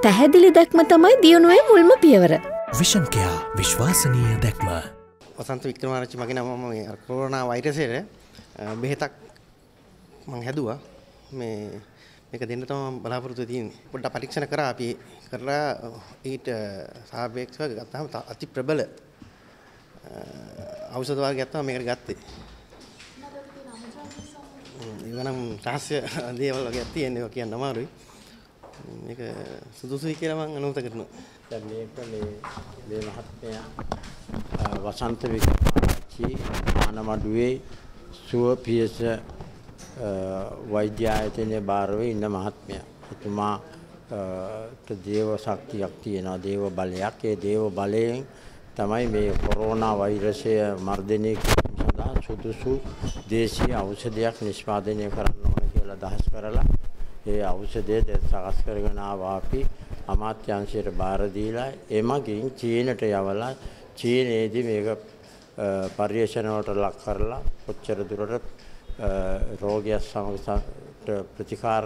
පැහැදිලි දැක්ම තමයි දියුණුවේ මුල්ම පියවර. විෂන් කෙයා විශ්වාසනීය දැක්ම. වසන්ත වික්‍රමාරච්චි මගේ නම මම කොරෝනා වෛරසයට බෙහෙතක් මම හැදුවා. මේක දෙන්න තමයි බලාපොරොත්තු තියෙන්නේ. පොඩ්ඩක් පරීක්ෂණ කරා අපි කරලා ඊට සාපේක්ෂව ගත්තාම අති ප්‍රබල ඖෂධ වර්ගයක් තමයි මේකට ගත්තේ. ඒවනම් රහස්‍ය දේවල් වගේක් තියෙනවා කියන්න අමාරුයි. මේක සුදුසුයි කියලා මම අනුමත කරනවා. දැන් මේක මේ මහත්මයා වසන්ත වික්‍රමාරච්චි ආනමඩුවේ සුවපියස වෛද්‍ය ආයතනයේ බාරව ඉන්න මහත්මයා. එතුමාට දේව ශක්තියක් තියෙනවා, දේව බලයක්. ඒ දේව බලයෙන් තමයි මේ කොරෝනා වෛරසය මර්ධනය කිරීම සඳහා සුදුසු දේශීය ඖෂධයක් නිෂ්පාදනය කරන්න ඕන කියලා අදහස් කරලා ඒ ඖෂධය දැන් සකස් කරගෙන ආවා. අපි අමාත්‍යාංශයට බාර දීලා එමගින් චීනට යවලා චීනයේදී මේක පර්යේෂණ වලට ලක් කරලා කොච්චර දුරට රෝගය සමග ප්‍රතිකාර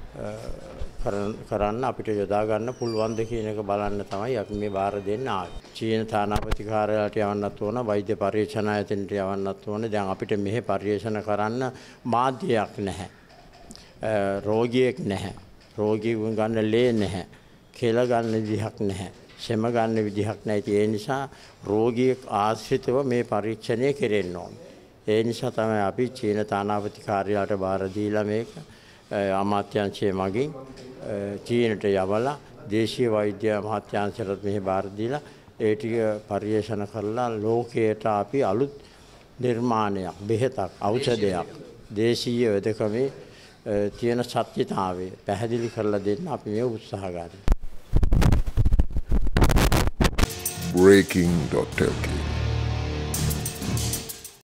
කරන්න අපිට යොදා ගන්න පුළුවන්ද කියන එක බලන්න තමයි අපි මේ බාර දෙන්න ආවේ. චීන තානාපති කාර්යාලයට යවන්නත් ඕන, වෛද්‍ය පරීක්ෂණ ආයතනයට යවන්නත් ඕන. දැන් අපිට මෙහි පර්යේෂණ කරන්න මාධ්‍යයක් නැහැ. රෝගියෙක් නැහැ. රෝගීන් ගන්න ලේ නැහැ. කෙල ගන්න විදිහක් නැහැ. සෙම ගන්න විදිහක් නැහැ. ඒ නිසා රෝගියෙක් ආශ්‍රිතව මේ පරීක්ෂණය කෙරෙන්න ඕනේ. ඒ නිසා තමයි අපි චීන තානාපති කාර්යාලයට බාර දීලා මේක අමාත්‍යාංශයේ මගින් චීනට යවලා දේශීය වෛද්‍ය අමාත්‍යාංශයට මෙහි බාර දීලා ඒ ටික පරිශන කරලා ලෝකයට අපි අලුත් නිර්මාණයක්, බෙහෙතක්, ඖෂධයක් දේශීය වෙදකමේ තියෙන සත්‍යතාවය පැහැදිලි කරලා දෙන්න අපි මේ උත්සාහ ගන්නවා. breaking.lk